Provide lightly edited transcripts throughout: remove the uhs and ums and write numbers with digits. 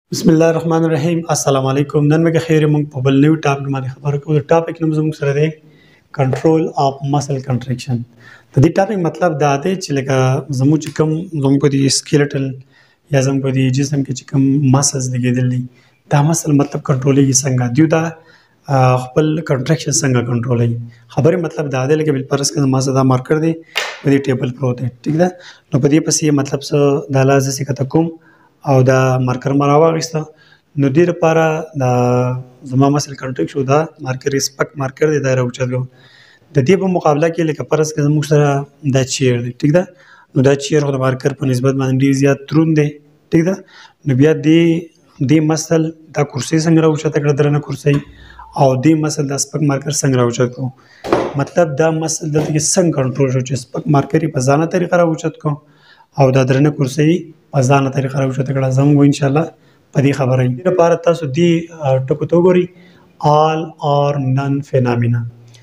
بسم الله الرحمن الرحیم السلام علیکم نن مګه خیر مونږ په بل نیو ټاپک باندې خبرې کوو. د ټاپک نوم زموږ سره دی کنټرول اف مسل کنټریکشن. د دې ټاپک مطلب دا دی چې لکه زموږ چې کوم زموږ په دې سکیلټل یا زموږ په دې جسم کې چې کوم مسلز لګېدل دي دا مسل مطلب کنټرولېږي څنګه دیو دا خپل کنټریکشن څنګه کنټرولوي. خبرې مطلب دا دی لکه بل فرض کړه ما دا مارکر دی په دې ټیبل پروت دی ټیک ده نو په دې پسې مطلب څه دا لازم څه کته کوم او دا مارکر ما راواغسته نو دې لپاره دا زما مسل کنټریکټ شو دا مارکر سپک مارکر دی دا راوچتلو د دې په مقابله کې لکه فرض کړه موږ سره دا چیر دی ټیک ده نو دا چیر خو د مارکر په نسبت باندې ډیر زیات تروند دی ټیک ده نو بیا دې مسل دا کرسي څنګه راوچته کړه درنه کرسي او دې مسل دا سپک مارکر څنګه راوچت کو مطلب دا مسل دلته کې څنګه کنټرول شو چې سپک مارکر په ځانه طریقه راوچت کو او دا درنه کرسي په ځانه طریقه راوچت کړه زموږ ان شاء الله په دې خبره یې لپاره تاسو دې ټکو ته وګورئ all or none phenomena.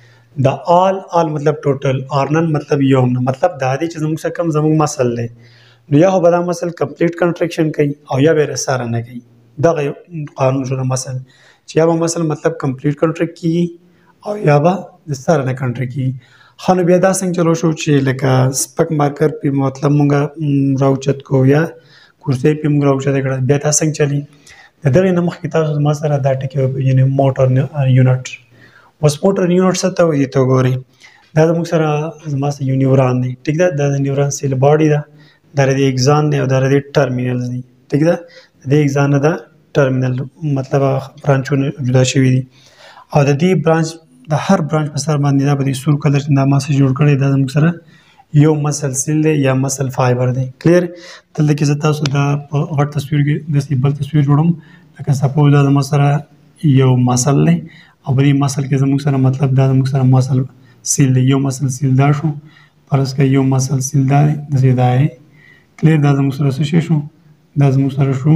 دا all مطلب ټوټل or none مطلب یو نه مطلب دا دی چې زموږ څخه کم زموږ مسل دی نو یا خو به دا مسل کمپلیټ کنټریکشن کوي او یا به رساره نه کوي دغه قانون شو د مسل چې یا به مسل مطلب کمپلیټ کنټریکټ کیږي او یا به رساره نه کنټریکټ کیږي. خو نو بیا دا څنګه چلو شو چې لکه سپک مارکر په مطلب مونږ راوچت کو یا کرسي په مونږ راوچت کړه بیا دا څنګه چلی د دغه نه مخکې تاسو ما سره دا ټکی یعنی موټر یونټ اوس موټر یونټ څه ته وایي ته ګورئ دا زموږ سره زما سره یو نیوران دی ټیک ده دا د نیوران سیل باډي ده دا د اگزان دی او دا د ټرمینلز دی ټیک ده د اگزان دا ټرمینل مطلب برانچونه جدا شوي دي او د دې برانچ د هر برانچ په سر باندې دا به سور کلر دا ما سره جوړ کړی دا زموږ سره یو مسل سیل دی یا مسل فایبر دی کلیر. دلته کې زه تاسو دا په غټ تصویر کې داسې بل تصویر جوړم لکه سپوز دا زموږ سره یو مسل دی او په دې مسل کې زموږ سره مطلب دا زموږ سره مسل سیل دی یو مسل سیل دا شو فرض کړئ یو مسل سیل دا دی داسې دا دی کلیر دا زموږ سره څه شی شو دا زموږ سره شو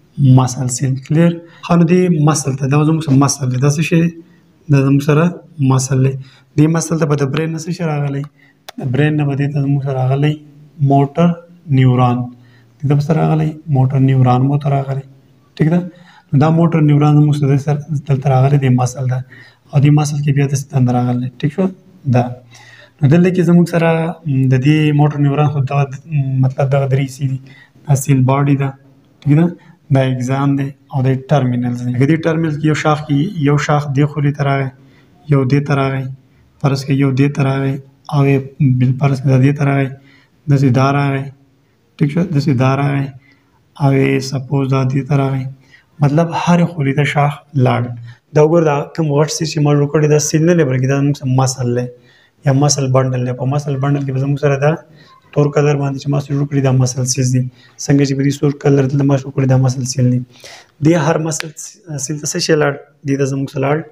مسل سیل کلیر. خو دې مسل ته دا زموږ سره مسل دی دا څه شی دا زموږ سره مسل دی دې مسل ته به د برین نه څه شی راغلی د برین نه به دې ته زموږ سره راغلی موټر نیوران دې ته به سره راغلی موټر نیوران مو ته راغلی ټیک ده نو دا موټر نیوران زموږ سره دلته راغلی دی مسل ده او دې مسل کې بیا داسې دنده راغلی ټیک شو دا نو دلته کې زموږ سره د دې موټر نیوران خو دغه مطلب دغه درې سی دي دا سیل باډي ده ټیک ده دا اگزام دی او د ټرمینلز دی دې ټرمینل کې یو شاخ دی خولي ته راغی یو دې ته راغی فرض کې یو دې ته راغی او بل فرض کې دې ته راغی داسې دا راغی ټیک شو داسې دا راغی او سپوز دا دې ته راغی مطلب هر خولي ته شاخ لاړ دا وګور دا کوم غټ سی چې ما جوړ کړی دا سیل نه بلکې دا موږ مسل دی یا مسل بنډل دی په مسل بنډل کې به زموږ سره دا تور کلر باندې چې ما جوړ کړی دا مسل سیل دی څنګه چې په دې سور کلر دلته ما جوړ کړی دا مسل سیل دی دې هر مسل سیل ته څه شی لاړ دې ته زموږ سره لاړ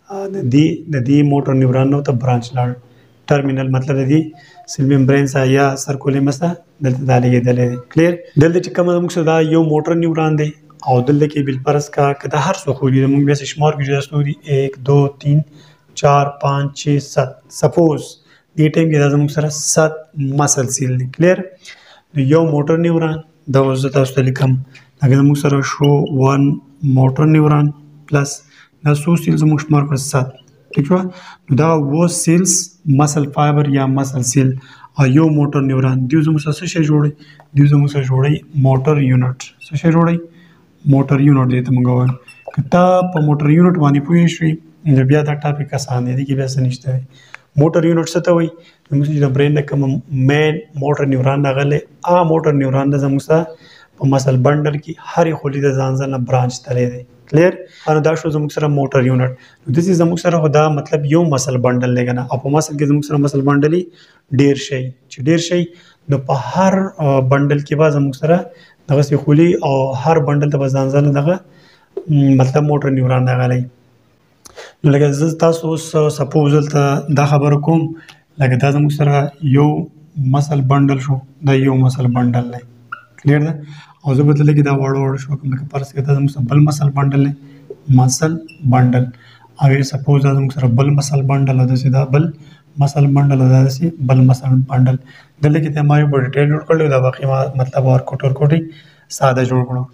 د دې موټر نیوران نو ته برانچ لاړ ټرمینل مطلب دی سیل ممبرین سا یا سرکولیم سا دلته دا لګېدلی دی کلیر. دلته چې کوم زموږ سره دا یو موټر نیوران دی او دلته کې بل فرض کا که دا هر څو خولي موږ بیا شمار کې جوړ دي 1 2 3 4 5 6 7 سپوز دې ټایم کې دا زموږ سره 7 مسل سیل دی کلیر. یو موټر نیوران دا اوس تاسو ته لیکم هغه زموږ سره شو 1 موټر نیوران پلس دا څو سیل زموږ شمار کړ 7 ٹھیک شو دا و سیلز مسل فایبر یا مسل سیل او یو موټر نیوران دیو زموږ سره څه شی جوړي دیو زموږ سره جوړي موټر یونټ څه شی جوړي موټر یونټ دې ته موږ وایو که تا په موټر یونټ باندې پوه شئ نو بیا دا ټاپک آسان دی کې بیا څه نشته موټر یونټ څه ته وایي زموږ چې د برین نه کوم مین موټر نیوران راغلی موټر نیوران د زموږ سره په مسل بنډل کې هرې خولي د ځان ځانه برانچ تللی دی کلیر. دا شو زموږ سره موټر یونټ نو داسې زموږ سره خو دا مطلب یو مسل بنډل دی که نه او په مسل کې زموږ سره مسل بنډل ډېر شي چې ډېر شي نو په هر بنډل کې به زموږ سره دغسې خولي او هر بنډل ته به ځان ځانه دغه مطلب موټر نیوران راغلی نو لکه زه تاسو اوس سپوز دلته دا خبره کوم لکه دا زموږ سره یو مسل بنډل شو دا یو مسل بنډل دی کلیر ده او زه به دلته کې دا واړه شو کوم لکه فرض کړه دا زموږ سره بل مسل بنډل دی مسل بنډل او سپوز دا زموږ سره بل مسل بنډل داسې دا بل مسل بنډل داسې بل مسل بنډل دلته کې ته ما یو ډیټیل جوړ کړل دا باقي ما مطلب ورکوټ ساده جوړ کړو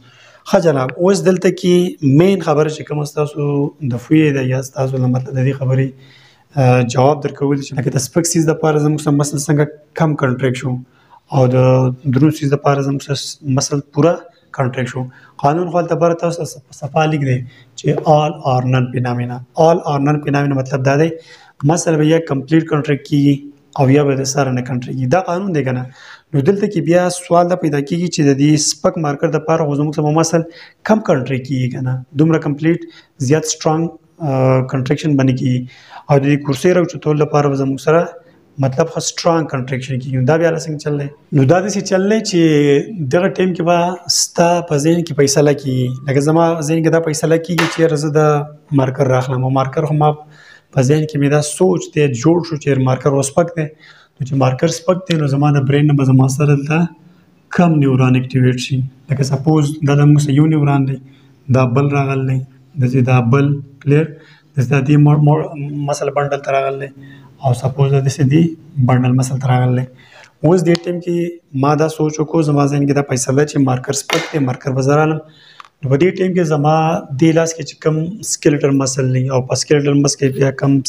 ښه جناب اوس دلته کې مین خبره چې کوم تاسو د فوی د یا تاسو نه مطلب د دې خبرې جواب درکول چې لکه د سپک سیز د لپاره زموږ مسل څنګه کم کنټریکټ شو او د درون سیز د لپاره زموږ مسل پورا کنټریکټ شو. قانون خو ته بر تاسو صفه لیک دی چې all or none پینامینا all or none پینامینا مطلب دا دی مسل به یا کمپلیټ کنټریکټ کیږي او یا به د سره نه کنټریکټ دا قانون دی کنه. نو دلته کې بیا سوال دا پیدا کیږي چې د دې سپک مارکر د لپاره غوښمو څه مسل کم کنټریکټ کیږي کنه دومره کمپلیټ زیات سټرانګ کنټریکشن باندې کیږي او د دې کورسې راوچتول لپاره زموږ سره مطلب خو سټرانګ کنټریکشن کیږي. دا بیا څنګه چللی نو دا داسې چللی چې دغه ټیم کې به ستا په ذهن کې فیصله کیږي لکه زما ذهن کې دا فیصله کیږي چې زه د مارکر راخلم او مارکر خو ما په ذهن کې مې دا سوچ دی جوړ شو چې مارکر وسپک دی نو چې مارکر سپک دی نو زما د برین نه به زما سره دلته کم نیوران اکټیویټ شي لکه سپوز دا د موږ یو نیوران دی دا بل راغلی داسې دا بل کلیر داسې دا دې مسل بنډل ته راغلی او سپوز داسې دې بنډل مسل ته راغلی. اوس دې ټیم کې ما دا سوچ وکړو زما ذهن کې دا فیصله چې مارکر سپک دی مارکر به زه رالم نو په دې ټیم کې زما دې لاس کې چې کم سکیلټل مسل دی او په سکیلټل مسل کې بیا کم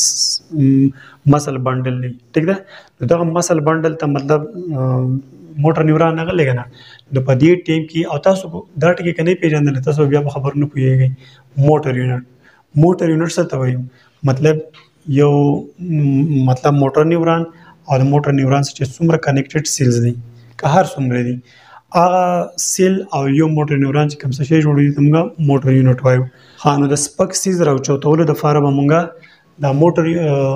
مسل بنډل دی ټیک ده نو دغه مسل بنډل ته مطلب موټر نیوران نه لګنه نو په دې ټیم کې او تاسو دا ټکی کني پیژندل تاسو بیا خبر نه پوهیږئ. موټر یونټ څه ته وایي مطلب یو مطلب موټر نیوران او د موټر نیوران چې څومره کنیکټډ سیلز دي که هر څومره دي هغه سیل او یو موټر نیوران چې کوم څه شی جوړوي موږ موټر یونټ وایو. ها نو د سپک سیز راوچتولو د فاره به موږ دا موټر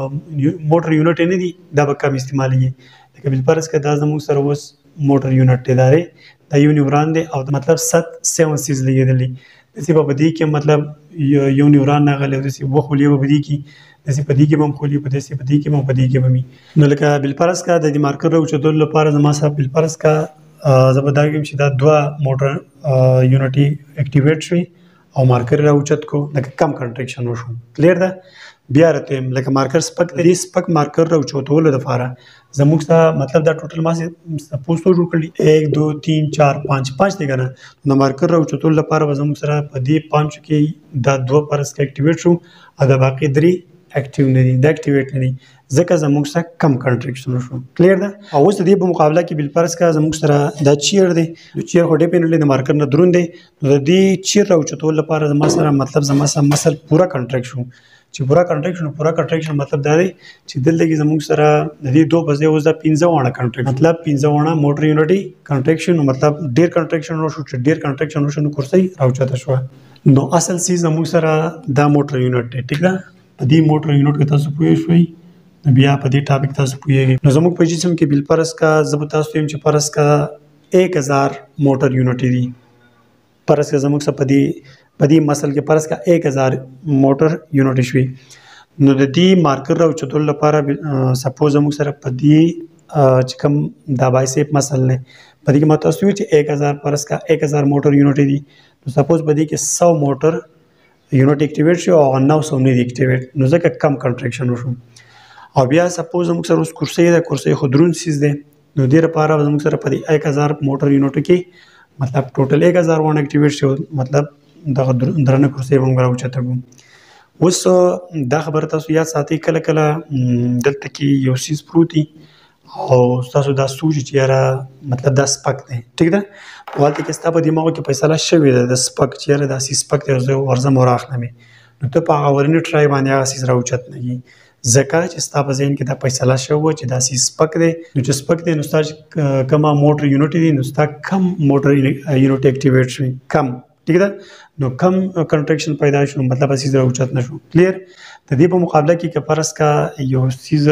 یونټ نه دي دا به کم استعمالېږي لکه بالفرض که دا زموږ سره اوس موټر یونټ دی دا یو نیوران دی او مطلب 7 سیز لګېدلي داسې به په دې کې مطلب یو نیوران راغلی او داسې وخولي به په دې کې داسې په دې کې به هم خولي په داسې په دې کې به هم په دې کې به وي نو لکه بالفرض که د دې مارکر راوچتولو لپاره زما سره بالفرض که زه به دا وایم چې دا دوه موټر یونټي اکټیویټ شوي او مارکر راوچت کو لکه کم کنټریکشن وشو کلیر ده. بیا راته لکه مارکر سپک دی سپک مارکر راوچتولو لپاره زموږ سره مطلب دا ټوټل ما سپوز ته جوړ کړی 1 2 3 4 5 دی کنه نو مارکر راوچتولو لپاره زموږ سره په دې 5 کې دا دوه پرس کې اکټیویټ شو او دا باقي درې اکټیو نه دي دا اکټیویټ نه دي ځکه زموږ سره کم کنټریکشن شو کلیر ده. او اوس د دې په مقابله کې بالفرض کا زموږ سره دا چیر دی د چیر خو ډیفینټلی د مارکر نه دروند دی نو د دې چیر راوچتول لپاره زما سره مطلب زما سره مسل پورا کنټریکټ شو چې پورا کنټریکشن مطلب دا دی چې دلته کې زموږ سره د دې دوه بځای اوس دا 15 وانه کنټریکټ مطلب 15 وانه موټر یونټي کنټریکشن مطلب ډیر کنټریکشن وشو چې ډیر کنټریکشن وشو نو کورسۍ راوچته شو نو اصل سیز زموږ سره دا موټر یونټ دی ټیک ده. په دې موټر یونټ کې تاسو پوه شئ بیا په دې ټاپک تاسو پوهیږئ نو زموږ په جسم کې بالفرض کا زه به تاسو یم چې فرض کا 1000 موټر یونټ دي فرض کا زموږ سره په دې مسل کې فرض کا 1000 موټر یونټ شوي نو د دې مارکر راوچتولو لپاره سپوز موږ سره په دې چې کوم دا بایسیپ مسل نه په دې کې ما تاسو چې 1000 فرض کا 1000 موټر یونټ دي نو سپوز په دې کې 100 موټر یونټ اکټیویټ شو او 900 نه دي اکټیویټ نو ځکه کم کنټریکشن وشو. او بیا سپوز موږ سره اوس کورسۍ ده کورسۍ خو درون سیز دی نو دې لپاره موږ سره په دې 1000 موټر یونټ کې مطلب ټوټل 1000 وان اکټیویټ شو مطلب دغه درنه کورسۍ موږ راوچته کوو. اوس دا خبره تاسو یاد ساتئ کله کله دلته کې یو سیز پروت دی او تاسو دا سوچ چې یاره مطلب دا سپک دی ټیک ده والته کې ستا په دماغ کې فیصله شوې ده د سپک چې یاره دا سی سپک دی زه ورځم او راخلمې نو ته په هغه ورنې ټرای باندې هغه سیز راوچت نه کېږي ځکه چې ستا په ذهن کې دا فیصله شوه چې دا سی سپک دی نو چې سپک دی نو ستا کومه موټر یونټ دی نو ستا کم موټر یونټ اکټیویټ شوي کم ټیک ده نو کم کنټریکشن پیدا شو مطلب سیز راوچت نه شو کلیر. د دې په مقابله کې که فرض کا یو سیز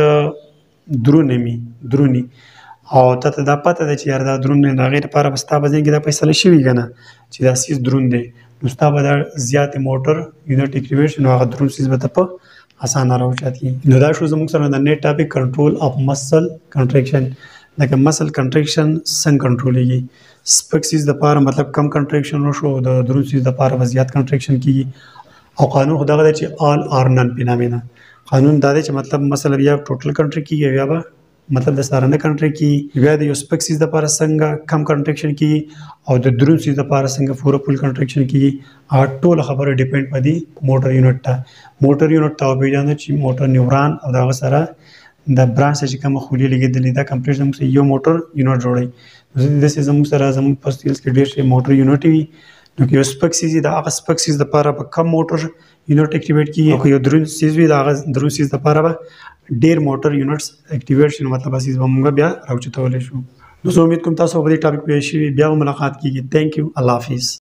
درونی او ته دا پته ده چې یار دا درون نه هغې لپاره به ستا په ذهن کې دا فیصله شوي که نه چې دا سیز درون دی نو ستا به دا زیاتې موټر یونټ اکټیویټ شي نو هغه درون سیز به ته په اسانه راوچت کړي. نو دا شو زموږ سره د نیټ ټاپک کنټرول اف مسل کنټریکشن لکه مسل کنټریکشن څنګه کنټرولېږي سپک سیز دپاره مطلب کم کنټریکشن وشو د درون سیز دپاره به زیات کنټریکشن کېږي او قانون خو دغه دی چې آل آر نن په نامې نه قانون دا دی چې مطلب مثلا یا ټوټل کنټری کېږي یا به مطلب د سارنه کنټرول کی بیا د یو سپک سیز د لپاره څنګه کم کنټریکشن کی او د درون سیز د لپاره څنګه پوره فول کنټریکشن کی ټول خبره ډیپند پدی موټر یونټ ته پیژاند چې موټر نیوران او دغه سره د برانچ چې کوم خولي لګیدلې دا کمپلیټ زموږ یو موټر یونټ جوړي د سې زموږ سره زموږ په سټیلز کې ډېر شي موټر یونټ وي نو یو سپک سیز د هغه سپک سیز د لپاره په کم موټر یونټ اکټیویټ کیږي او یو درون سیز وي د هغه درون سیز د لپاره ډېر موټر یونټس اکټیویټ شي مطلب سیز به موږ بیا راوچتولی شو نو زه امید کوم تاسو په دې ټاپک پوه شئ بیا ملاقات کیږي ثانک یو الله حافظ